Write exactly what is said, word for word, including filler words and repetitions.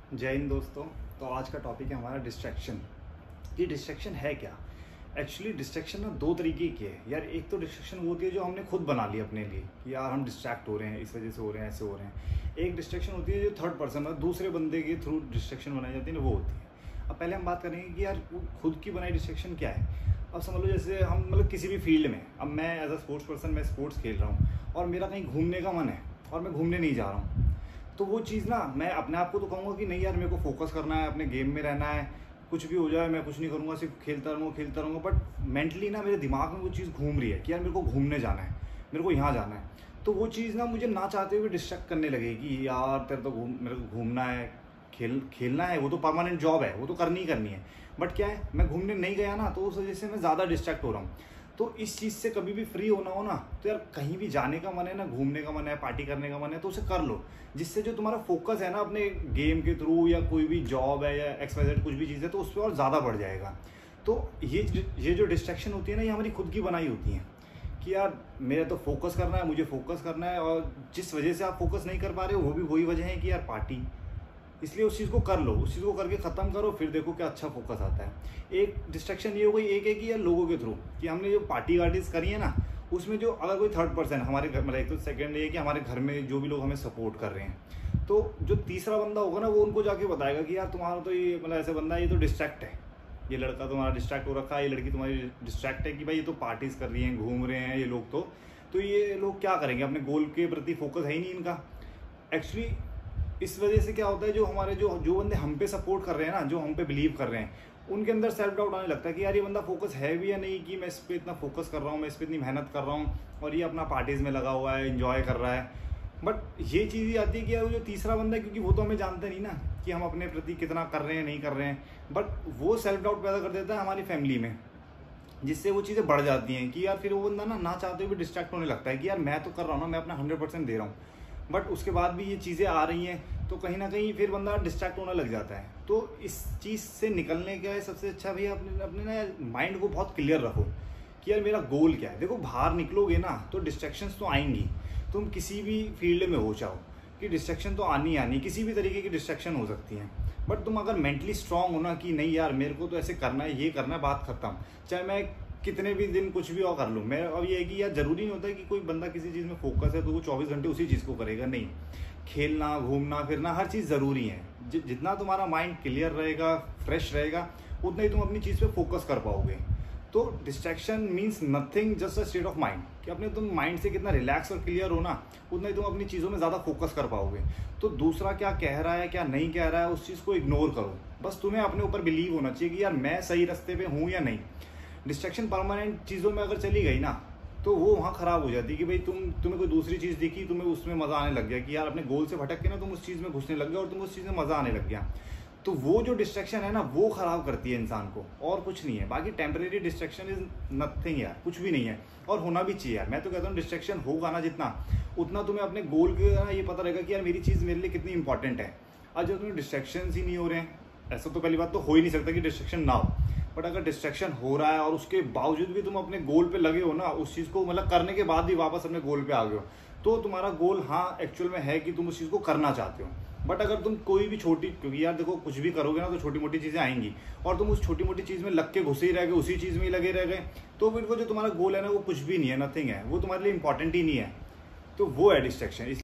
जय हिंद दोस्तों। तो आज का टॉपिक है हमारा डिस्ट्रैक्शन। ये डिस्ट्रैक्शन है क्या? एक्चुअली डिस्ट्रैक्शन ना दो तरीके की है यार। एक तो डिस्ट्रैक्शन वो होती है जो हमने खुद बना ली अपने लिए कि यार हम डिस्ट्रैक्ट हो रहे हैं, इस वजह से हो रहे हैं, ऐसे हो रहे हैं। एक डिस्ट्रैक्शन होती है जो थर्ड पर्सन मतलब दूसरे बंदे के थ्रू डिस्ट्रैक्शन बनाई जाती है ना, वो होती है। अब पहले हम बात करेंगे कि यार खुद की बनाई डिस्ट्रैक्शन क्या है। अब समझ लो जैसे हम मतलब किसी भी फील्ड में, अब मैं एज अ स्पोर्ट्स पर्सन मैं स्पोर्ट्स खेल रहा हूँ और मेरा कहीं घूमने का मन है और मैं घूमने नहीं जा रहा हूँ, तो वो चीज़ ना मैं अपने आप को तो कहूँगा कि नहीं यार मेरे को फोकस करना है, अपने गेम में रहना है, कुछ भी हो जाए मैं कुछ नहीं करूँगा, सिर्फ खेलता रहूँगा खेलता रहूँगा। बट मेंटली ना मेरे दिमाग में वो चीज़ घूम रही है कि यार मेरे को घूमने जाना है, मेरे को यहाँ जाना है। तो वो चीज़ ना मुझे ना चाहते हुए डिस्ट्रैक्ट करने लगेगी। यार तेरे तो घूम मेरे को घूमना है, खेल खेलना है, वो तो परमानेंट जॉब है, वो तो करनी ही करनी है। बट क्या है, मैं घूमने नहीं गया ना, तो उस वजह से मैं ज़्यादा डिस्ट्रैक्ट हो रहा हूँ। तो इस चीज़ से कभी भी फ्री होना हो ना, तो यार कहीं भी जाने का मन है ना, घूमने का मन है, पार्टी करने का मन है, तो उसे कर लो। जिससे जो तुम्हारा फोकस है ना अपने गेम के थ्रू या कोई भी जॉब है या एक्स वाई जेड कुछ भी चीज़ है, तो उस पर और ज़्यादा बढ़ जाएगा। तो ये ये जो डिस्ट्रैक्शन होती है ना, ये हमारी खुद की बनाई होती है कि यार मेरा तो फोकस करना है, मुझे फोकस करना है, और जिस वजह से आप फोकस नहीं कर पा रहे हो वो भी वही वजह है कि यार पार्टी। इसलिए उस चीज़ को कर लो, उस चीज़ को करके ख़त्म करो, फिर देखो क्या अच्छा फोकस आता है। एक डिस्ट्रैक्शन ये हो गई। एक है कि यार लोगों के थ्रू कि हमने जो पार्टी वार्टीज करी है ना, उसमें जो अगर कोई थर्ड पर्सन हमारे घर मतलब एक तो सेकंड ये कि हमारे घर में जो भी लोग हमें सपोर्ट कर रहे हैं, तो जो तीसरा बंदा होगा ना वो उनको जाके बताएगा कि यार तुम्हारा तो ये मतलब ऐसे बंदा है, ये तो डिस्ट्रैक्ट है, ये लड़का तुम्हारा डिस्ट्रैक्ट हो रखा है, ये लड़की तुम्हारी डिस्ट्रैक्ट है कि भाई ये तो पार्टीज कर रही हैं, घूम रहे हैं ये लोग, तो तो ये लोग क्या करेंगे, अपने गोल के प्रति फोकस है ही नहीं इनका। एक्चुअली इस वजह से क्या होता है, जो हमारे जो जो बंदे हम पे सपोर्ट कर रहे हैं ना, जो हम पे बिलीव कर रहे हैं, उनके अंदर सेल्फ डाउट आने लगता है कि यार ये बंदा फोकस है भी या नहीं, कि मैं इस पर इतना फोकस कर रहा हूँ, मैं इस पर इतनी मेहनत कर रहा हूँ और ये अपना पार्टीज में लगा हुआ है, एंजॉय कर रहा है। बट ये चीज़ ही आती है कि यार वो जो तीसरा बंदा है, क्योंकि वो तो हमें जानते नहीं ना कि हम अपने प्रति कितना कर रहे हैं नहीं कर रहे हैं, बट वो सेल्फ डाउट पैदा कर देता है हमारी फैमिली में, जिससे वो चीज़ें बढ़ जाती हैं कि यार फिर वो बंदा ना ना चाहते हुए डिस्ट्रैक्ट होने लगता है कि यार मैं तो कर रहा हूँ ना, मैं अपना हंड्रेड परसेंट दे रहा हूँ, बट उसके बाद भी ये चीज़ें आ रही हैं, तो कहीं ना कहीं फिर बंदा डिस्ट्रैक्ट होने लग जाता है। तो इस चीज़ से निकलने का सबसे अच्छा भैया अपने अपने ना माइंड को बहुत क्लियर रखो कि यार मेरा गोल क्या है। देखो बाहर निकलोगे ना तो डिस्ट्रैक्शंस तो आएंगी, तुम किसी भी फील्ड में हो चाहो कि डिस्ट्रैक्शन तो आनी आनी, किसी भी तरीके की डिस्ट्रैक्शन हो सकती है। बट तुम अगर मेंटली स्ट्रांग हो ना कि नहीं यार मेरे को तो ऐसे करना है, ये करना है, बात खत्म, चाहे मैं कितने भी दिन कुछ भी और कर लूँ। मैं अब ये है कि यार ज़रूरी नहीं होता है कि कोई बंदा किसी चीज़ में फोकस है तो वो चौबीस घंटे उसी चीज़ को करेगा, नहीं। खेलना घूमना फिरना हर चीज़ ज़रूरी है। जि, जितना तुम्हारा माइंड क्लियर रहेगा, फ्रेश रहेगा, उतना ही तुम अपनी चीज़ पे फोकस कर पाओगे। तो distraction means nothing, just a state of mind, कि अपने तुम माइंड से कितना रिलैक्स और क्लियर हो ना, उतना ही तुम अपनी चीज़ों में ज़्यादा फोकस कर पाओगे। तो दूसरा क्या कह रहा है क्या नहीं कह रहा है उस चीज़ को इग्नोर करो, बस तुम्हें अपने ऊपर बिलीव होना चाहिए कि यार मैं सही रास्ते पे हूँ या नहीं। डिस्ट्रैक्शन परमानेंट चीज़ों में अगर चली गई ना, तो वो वहाँ ख़राब हो जाती है कि भाई तुम तुम्हें कोई दूसरी चीज़ दिखी, तुम्हें उसमें मज़ा आने लग गया कि यार अपने गोल से भटक के ना तुम उस चीज़ में घुसने लग गए और तुम उस चीज़ में मज़ा आने लग गया। तो वो जो डिस्ट्रैक्शन है ना वो ख़राब करती है इंसान को, और कुछ नहीं है। बाकी टेम्परेरी डिस्ट्रैक्शन इज नथिंग यार, कुछ भी नहीं है, और होना भी चाहिए यार। मैं तो कहता हूँ डिस्ट्रैक्शन होगा ना जितना, उतना तुम्हें अपने गोल के ना ये पता रहेगा कि यार मेरी चीज़ मेरे लिए कितनी इंपॉर्टेंट है। आज जब तुम्हें डिस्ट्रैक्शन ही नहीं हो रहे हैं, ऐसा तो पहली बात तो हो ही नहीं सकता कि डिस्ट्रैक्शन ना हो, बट अगर डिस्ट्रैक्शन हो रहा है और उसके बावजूद भी तुम अपने गोल पे लगे हो ना, उस चीज़ को मतलब करने के बाद भी वापस अपने गोल पे आ गए हो, तो तुम्हारा गोल हाँ एक्चुअल में है कि तुम उस चीज़ को करना चाहते हो। बट अगर तुम कोई भी छोटी, क्योंकि यार देखो कुछ भी करोगे ना तो छोटी मोटी चीज़ें आएंगी, और तुम उस छोटी मोटी चीज़ में लग के घुसे ही रह गए, उसी चीज़ में ही लगे रह गए, तो फिर वो जो तुम्हारा गोल है ना वो कुछ भी नहीं है, नथिंग है, वो तुम्हारे लिए इंपॉर्टेंट ही नहीं है। तो वो है डिस्ट्रैक्शन।